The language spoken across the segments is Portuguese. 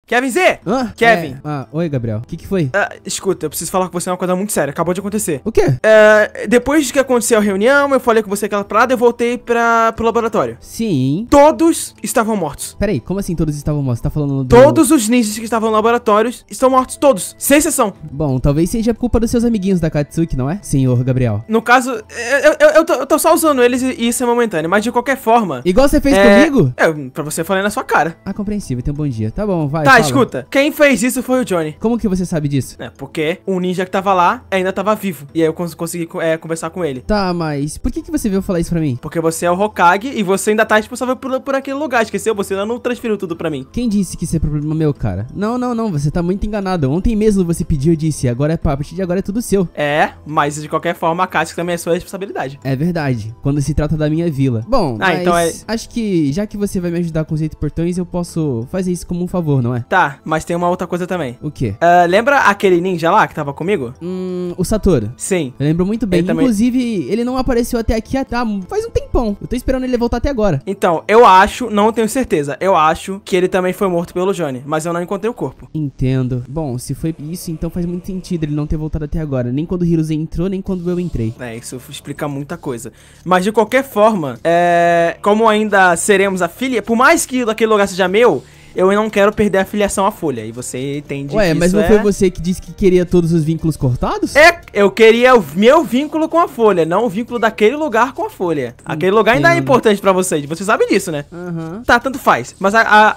Kevin Z! Hã? Kevin. Oi, Gabriel. O que foi? Escuta, eu preciso falar com você uma coisa muito séria. Acabou de acontecer. O quê? Depois que aconteceu a reunião, eu falei com você aquela parada, eu voltei pro laboratório. Sim. Todos estavam mortos. Peraí, como assim todos estavam mortos? Você tá falando do... Todos os ninjas que estavam no laboratório estão mortos, todos, sem exceção. Bom, talvez seja culpa dos seus amiguinhos da Akatsuki, não é? Senhor Gabriel. No caso, eu tô só usando eles e isso é momentâneo, mas de qualquer forma... Igual você fez comigo? Pra você falar na sua cara. Compreensível, então bom dia. Tá bom, vai, Tá, fala. escuta, quem fez isso foi o Johnny. Como que você sabe disso? Porque o ninja que tava lá ainda tava vivo, e aí eu consegui conversar com ele. Tá, mas por que você veio falar isso pra mim? Porque você é o Hokage e você ainda tá responsável por aquele lugar, esqueceu? Você ainda não transferiu tudo pra mim. Quem disse que isso é problema meu, cara? Não, você tá muito enganado. Ontem mesmo você pediu, eu disse, agora a partir de agora é tudo seu. Mas de qualquer forma a Akatsuki também é sua responsabilidade. É verdade, quando se trata da minha vila. Bom, mas então acho que já que você vai me ajudar com os 8 portões, eu posso fazer isso como um favor, não é? Tá, mas tem uma outra coisa também. O quê? Lembra aquele ninja lá que tava comigo? O Satoru. Sim. Eu lembro muito bem. Ele também... Inclusive, ele não apareceu até aqui faz um tempão. Eu tô esperando ele voltar até agora. Então, eu acho, não tenho certeza, eu acho que ele também foi morto pelo Johnny, mas eu não encontrei o corpo. Entendo. Bom, se foi isso, então faz muito sentido ele não ter voltado até agora. Nem quando o Hirose entrou, nem quando eu entrei. Isso explica muita coisa. Mas de qualquer forma, como ainda seremos a filha, por mais que aquele lugar seja meu, eu não quero perder a filiação à Folha. E você entende Ué, que mas isso não foi você que disse que queria todos os vínculos cortados? Eu queria o meu vínculo com a Folha, não o vínculo daquele lugar com a Folha. Aquele lugar ainda é importante pra vocês, você sabe disso, né? Tá, tanto faz. Mas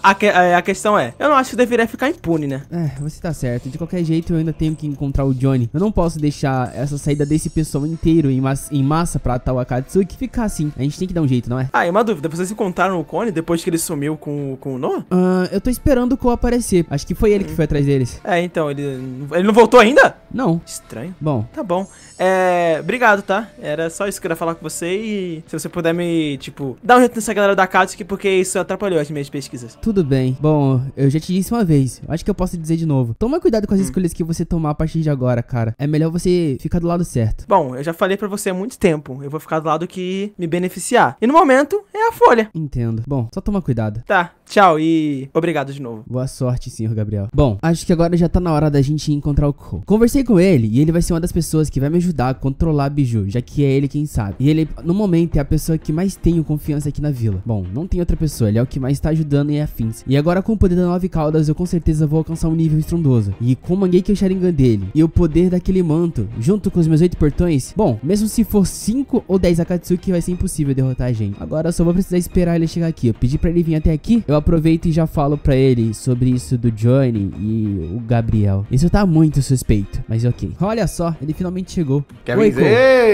a questão eu não acho que deveria ficar impune, né? Você tá certo. De qualquer jeito, eu ainda tenho que encontrar o Johnny. Eu não posso deixar essa saída desse pessoal inteiro em massa pra tal Akatsuki ficar assim. A gente tem que dar um jeito, não é? E uma dúvida, vocês encontraram o Cone depois que ele sumiu com o Noah? Eu tô esperando o Cole aparecer. Acho que foi ele que foi atrás deles. Então, ele não voltou ainda? Não. Estranho. Bom. Tá bom. Obrigado, tá? Era só isso que eu queria falar com você e se você puder me, dar um jeito nessa galera da Akatsuki, porque isso atrapalhou as minhas pesquisas. Tudo bem. Bom, eu já te disse uma vez. Acho que eu posso dizer de novo. Toma cuidado com as escolhas que você tomar a partir de agora, cara. É melhor você ficar do lado certo. Bom, eu já falei pra você há muito tempo. Eu vou ficar do lado que me beneficiar. E no momento, é a Folha. Entendo. Bom, só toma cuidado. Tá, tchau e obrigado de novo. Boa sorte, senhor Gabriel. Bom, acho que agora já tá na hora da gente encontrar o Cole. Conversei com ele e ele vai ser uma das pessoas que vai me ajudar a controlar a Biju, já que é ele quem sabe. E ele, no momento, é a pessoa que mais tenho confiança aqui na vila. Bom, não tem outra pessoa, ele é o que mais tá ajudando e afins. E agora com o poder da 9 caudas, eu com certeza vou alcançar um nível estrondoso. E com o Mangekyo Sharingan dele e o poder daquele manto, junto com os meus 8 portões, bom, mesmo se for 5 ou 10 Akatsuki, vai ser impossível derrotar a gente. Agora eu só vou precisar esperar ele chegar aqui. Eu pedi pra ele vir até aqui, eu aproveito e já falo pra ele sobre isso do Johnny e o Gabriel. Isso tá muito suspeito, mas ok. Olha só, ele finalmente chegou. Kevin Z!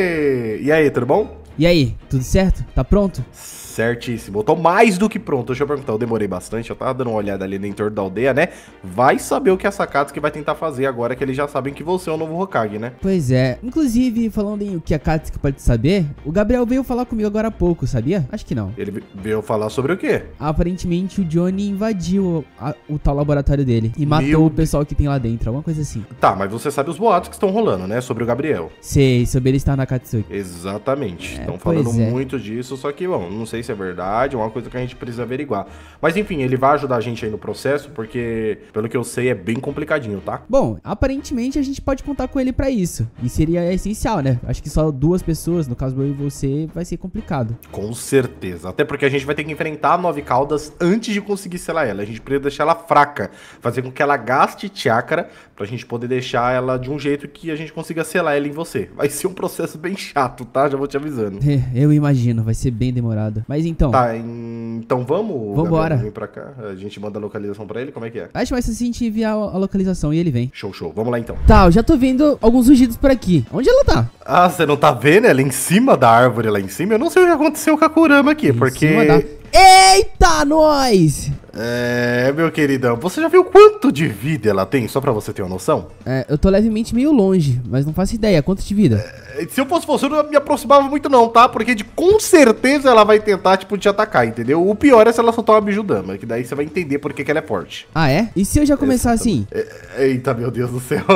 E aí, tudo bom? E aí, tudo certo? Tá pronto? Certíssimo. Eu tô mais do que pronto. Deixa eu perguntar, eu demorei bastante, eu tava dando uma olhada ali no entorno da aldeia, né? Vai saber o que a Akatsuki vai tentar fazer agora que eles já sabem que você é o novo Hokage, né? Pois é. Inclusive, falando em o que a Akatsuki pode saber, o Gabriel veio falar comigo agora há pouco, sabia? Acho que não. Ele veio falar sobre o quê? Aparentemente, o Johnny invadiu o tal laboratório dele e matou o pessoal que tem lá dentro, alguma coisa assim. Tá, mas você sabe os boatos que estão rolando, né? Sobre o Gabriel. Sei, sobre ele estar na Akatsuki. Exatamente. Estão falando muito disso, só que, bom, não sei se é verdade, é uma coisa que a gente precisa averiguar. Mas enfim, ele vai ajudar a gente aí no processo, porque, pelo que eu sei, é bem complicadinho, tá? Bom, aparentemente a gente pode contar com ele pra isso. E seria essencial, né? Acho que só 2 pessoas, no caso eu e você, vai ser complicado. Com certeza. Até porque a gente vai ter que enfrentar a 9 caudas antes de conseguir selar ela. A gente precisa deixar ela fraca, fazer com que ela gaste chakra pra gente poder deixar ela de um jeito que a gente consiga selar ela em você. Vai ser um processo bem chato, tá? Já vou te avisando. Eu imagino, vai ser bem demorado. Mas então... Tá, então vamos? Vambora. Vem pra cá, a gente manda a localização pra ele, como é que é? Acho mais fácil a gente enviar a localização e ele vem. Show, show. Vamos lá então. Tá, eu já tô vendo alguns rugidos por aqui. Onde ela tá? Ah, você não tá vendo ela em cima da árvore lá em cima? Eu não sei o que aconteceu com a Kurama aqui, porque... Eita, nós! Meu queridão, você já viu quanto de vida ela tem, só pra você ter uma noção? Eu tô levemente meio longe, mas não faço ideia, quanto de vida? Se eu fosse você, eu não me aproximava muito não, tá? Porque com certeza ela vai tentar, te atacar, entendeu? O pior é se ela soltar uma Bijudama, que daí você vai entender por que ela é forte. Ah, é? E se eu já começar assim? Eita, meu Deus do céu.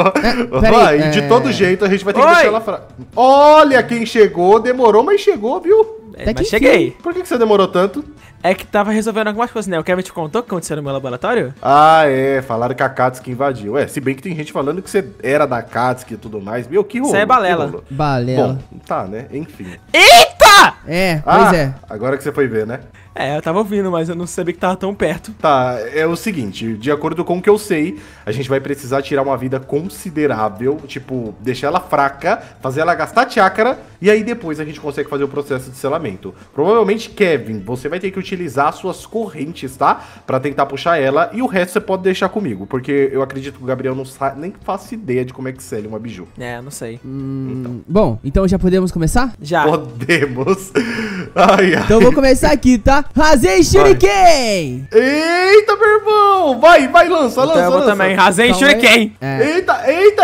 Peraí, de todo jeito, a gente vai ter que deixar ela fraca. Olha quem chegou, demorou, mas chegou, viu? Até que Mas cheguei. Por que você demorou tanto? É que tava resolvendo algumas coisas, né? O Kevin te contou o que aconteceu no meu laboratório? Ah, é. Falaram que a Katsuki invadiu. Se bem que tem gente falando que você era da Katsuki e tudo mais. Meu, que rolou? Isso é balela. Que rolou? Balela. Bom, tá, né? Enfim. Eita! Pois é. Agora que você foi ver, né? É, eu tava ouvindo, mas eu não sabia que tava tão perto. Tá, é o seguinte, de acordo com o que eu sei, a gente vai precisar tirar uma vida considerável, tipo, deixar ela fraca, fazer ela gastar chakra, e aí depois a gente consegue fazer o processo de selamento. Provavelmente, Kevin, você vai ter que utilizar suas correntes, tá? Pra tentar puxar ela, e o resto você pode deixar comigo, porque eu acredito que o Gabriel não sabe, nem faça ideia de como é que sela uma biju. É, eu não sei. Bom, então já podemos começar? Já. Podemos. Ai, ai. Então eu vou começar aqui, tá? Razei Shuriken! Eita, meu irmão! Vai, lança, Então eu vou lança. também. Razei Então, Shuriken. Eita.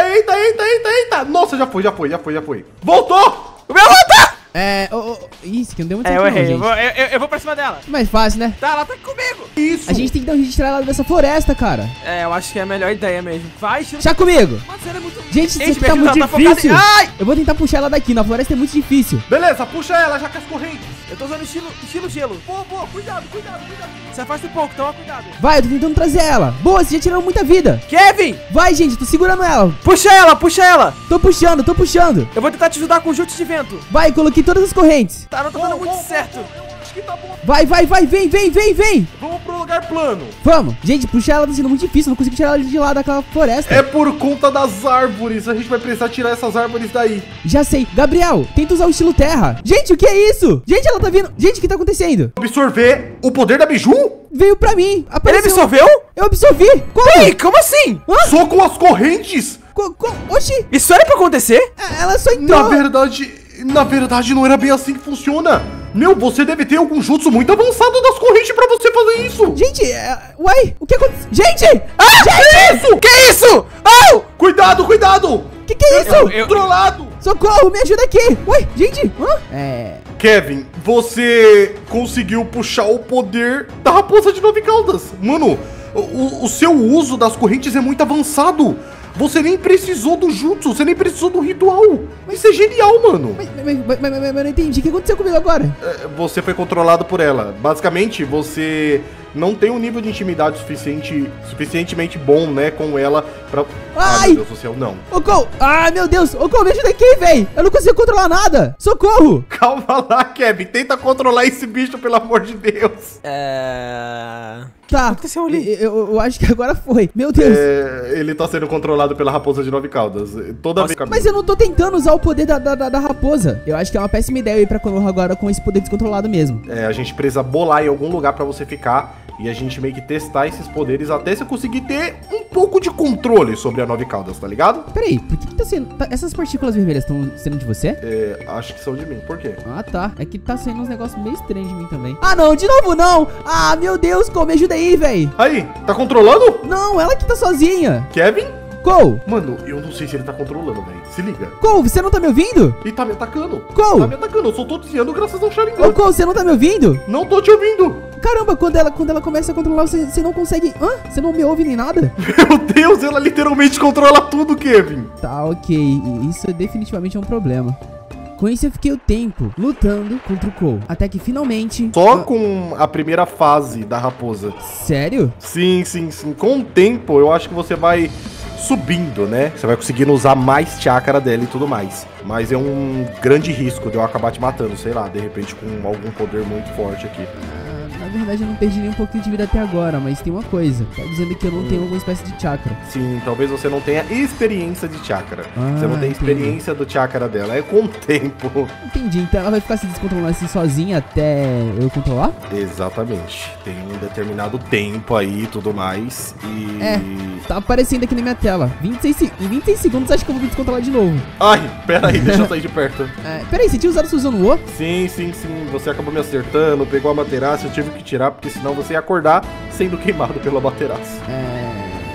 Nossa, já foi. Voltou! O meu volta! Isso aqui não deu muito É, certo eu não, errei. gente. Eu vou pra cima dela. Mais fácil, né? Tá, ela tá comigo. Isso! A gente tem que dar um jeito de tirar ela dessa floresta, cara. É, eu acho que é a melhor ideia mesmo. Vai, Shuriken. Chá comigo! Mano, você é muito... Gente, isso Gente, aqui tá minha muito ajuda, ela tá focada difícil. em- Ai! Eu vou tentar puxar ela daqui, na floresta é muito difícil. Beleza, puxa ela já com as correntes. Eu tô usando estilo gelo. Boa, cuidado. Se afasta um pouco, toma cuidado. Vai, eu tô tentando trazer ela. Boa, você já tirou muita vida. Kevin, Vai, gente, tô segurando ela. puxa ela. Tô puxando. Eu vou tentar te ajudar com o chute de vento. Vai, coloquei todas as correntes. Tá, não tá dando muito certo. Acho que tá bom. Vai, vem. Vamos pro lugar plano. Vamos. Gente, puxar ela tá sendo muito difícil. Não consigo tirar ela de lá daquela floresta. É por conta das árvores. A gente vai precisar tirar essas árvores daí. Já sei. Gabriel, tenta usar o estilo terra. Gente, o que é isso? Gente, ela tá vindo. Gente, o que tá acontecendo? Absorver o poder da biju? Veio pra mim. Ele Apareceu. absorveu? Eu absorvi. Como? Ei, como assim? Hã? Só com as correntes? Oxi. Isso era pra acontecer? Ela só entrou. Na verdade, não era bem assim que funciona. Meu, você deve ter algum jutsu muito avançado das correntes pra você fazer isso. Gente, uai, o que aconteceu? Gente! Gente! Que isso? Oh! Cuidado! Que é isso? Controlado! Socorro, me ajuda aqui! Ué, gente! Kevin, você conseguiu puxar o poder da raposa de 9 caudas. Mano, o seu uso das correntes é muito avançado. Você nem precisou do jutsu, você nem precisou do ritual. Isso é genial, mano. Mas eu não entendi. O que aconteceu comigo agora? Você foi controlado por ela. Basicamente, você não tem um nível de intimidade suficientemente bom, né, com ela pra... Ai! meu Deus do céu, não. Socorro! Ah, meu Deus! Socorro, me ajuda aqui, véi! Eu não consigo controlar nada! Socorro! Calma lá, Kevin. Tenta controlar esse bicho, pelo amor de Deus. Tá, aconteceu ali? eu acho que agora foi. Meu Deus! Ele tá sendo controlado pela raposa de 9 caudas. Toda vez... Mas eu não tô tentando usar o poder da raposa. Eu acho que é uma péssima ideia eu ir pra Konoha agora com esse poder descontrolado mesmo. A gente precisa bolar em algum lugar pra você ficar e a gente meio que testar esses poderes até você conseguir ter um pouco de controle sobre a 9 caudas, tá ligado? Peraí, por que tá sendo... essas partículas vermelhas estão sendo de você? Acho que são de mim. Por quê? Ah, tá. É que tá saindo uns negócios meio estranhos de mim também. Ah, não, de novo não! Ah, meu Deus, Cole, me ajuda aí, véi! Aí, tá controlando? Não, ela que tá sozinha! Kevin? Cole! Mano, eu não sei se ele tá controlando, velho. Se liga. Cole, você não tá me ouvindo? Ele tá me atacando. Cole! Tá me atacando. Eu só tô desviando graças ao Ô, Sharingan. Cole, você não tá me ouvindo? Não tô te ouvindo. Caramba, quando ela começa a controlar, você não consegue... Hã? Você não me ouve nem nada? Meu Deus, ela literalmente controla tudo, Kevin. Tá, ok. Isso definitivamente é um problema. Com isso eu fiquei o tempo lutando contra o Cole. Até que finalmente... Só com a primeira fase da raposa. Sério? Sim. Com o tempo, eu acho que você vai subindo, né? Você vai conseguindo usar mais chakra dela e tudo mais. Mas é um grande risco de eu acabar te matando, sei lá, de repente com algum poder muito forte aqui. Na verdade eu não perdi nem um pouquinho de vida até agora, mas tem uma coisa. Tá dizendo que eu não tenho alguma espécie de chakra. Sim, talvez você não tenha experiência de chakra. Ah, Você não tem entendi. experiência do chakra dela. É com o tempo. Entendi, então ela vai ficar se descontrolando assim sozinha até eu controlar? Exatamente. Tem um determinado tempo aí e tudo mais. E... Tá aparecendo aqui na minha tela. Em 26 segundos acho que eu vou me descontrolar de novo. Ai, pera aí, deixa eu sair de perto. Peraí, você tinha usado Suzano Wo? Sim. Você acabou me acertando, pegou a Materaço, eu tive que tirar, porque senão você ia acordar sendo queimado pela Materaço.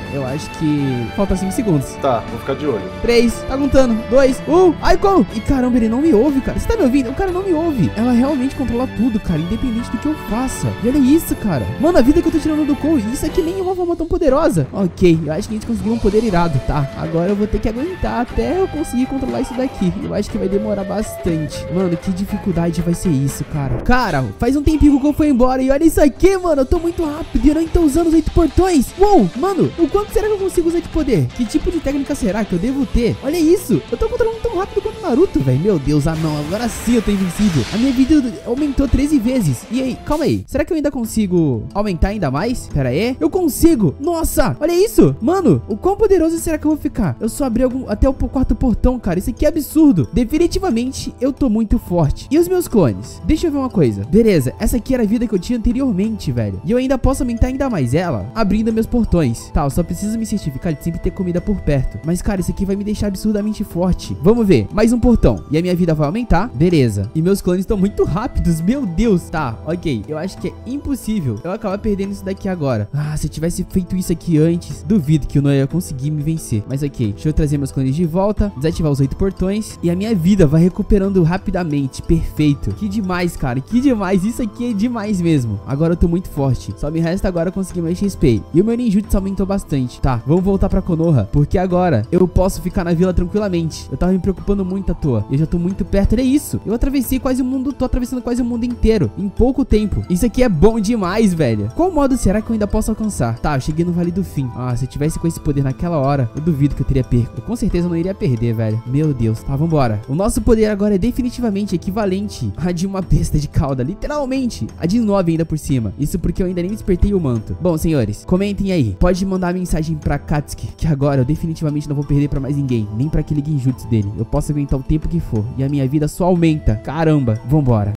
Eu acho que falta 5 segundos. Tá, vou ficar de olho. 3, tá contando. 2, 1. Ai, como? E caramba, ele não me ouve, cara. Você tá me ouvindo? O cara não me ouve. Ela realmente controla tudo, cara, independente do que eu faça. E olha isso, cara. Mano, a vida que eu tô tirando do Cole, isso aqui nem é uma forma tão poderosa. Ok, eu acho que a gente conseguiu um poder irado, tá? Agora eu vou ter que aguentar até eu conseguir controlar isso daqui. Eu acho que vai demorar bastante. Mano, que dificuldade vai ser isso, cara. Cara, faz um tempinho que o Cole foi embora. E olha isso aqui, mano. Eu tô muito rápido e eu não tô usando os 8 portões. Uou, mano, o quanto será que eu consigo usar de poder? Que tipo de técnica será que eu devo ter? Olha isso. Eu tô controlando tão rápido quanto o Naruto, velho. Meu Deus, ah não. Agora sim eu tô invencível. A minha vida aumentou 13 vezes. E aí, calma aí. Será que eu ainda consigo aumentar ainda mais? Pera aí. Eu consigo. Nossa, olha isso. Mano, o quão poderoso será que eu vou ficar? Eu só abri até o quarto portão, cara. Isso aqui é absurdo. Definitivamente, eu tô muito forte. E os meus clones? Deixa eu ver uma coisa. Beleza, essa aqui era a vida que eu tinha anteriormente, velho. E eu ainda posso aumentar ainda mais ela, abrindo meus portões. Tá, eu só preciso me certificar de sempre ter comida por perto. Mas, cara, isso aqui vai me deixar absurdamente forte. Vamos ver. Mais um portão. E a minha vida vai aumentar. Beleza. E meus clones estão muito rápidos. Meu Deus. Tá, ok. Eu acho que é impossível eu acabar perdendo isso daqui agora. Ah, se eu tivesse feito isso aqui antes, duvido que eu não ia conseguir me vencer. Mas ok, deixa eu trazer meus clones de volta, desativar os 8 portões e a minha vida vai recuperando rapidamente. Perfeito. Que demais, cara. Que demais. Isso aqui é demais mesmo. Agora eu tô muito forte. Só me resta agora conseguir mais XP. E o meu ninjutsu aumentou bastante. Tá, vamos voltar pra Konoha, porque agora eu posso ficar na vila tranquilamente. Eu tava me preocupando muito à toa. Eu já tô muito perto. Olha isso. Eu atravessei quase o mundo. Tô atravessando quase o mundo inteiro em pouco tempo. Isso aqui é bom demais, velho. Qual modo será que eu ainda posso alcançar? Tá, eu cheguei no Vale do Fim. Ah, se eu tivesse com esse poder naquela hora, eu duvido que eu teria perco. Eu com certeza não iria perder, velho. Meu Deus. Tá, vambora. O nosso poder agora é definitivamente equivalente a de uma besta de cauda. Literalmente. A de 9 ainda por cima. Isso porque eu ainda nem despertei o manto. Bom, senhores, comentem aí. Pode mandar mensagem pra Katsuki, que agora eu definitivamente não vou perder pra mais ninguém. Nem pra aquele genjutsu dele. Eu posso aguentar o tempo que for. E a minha vida só aumenta. Caramba. Vambora.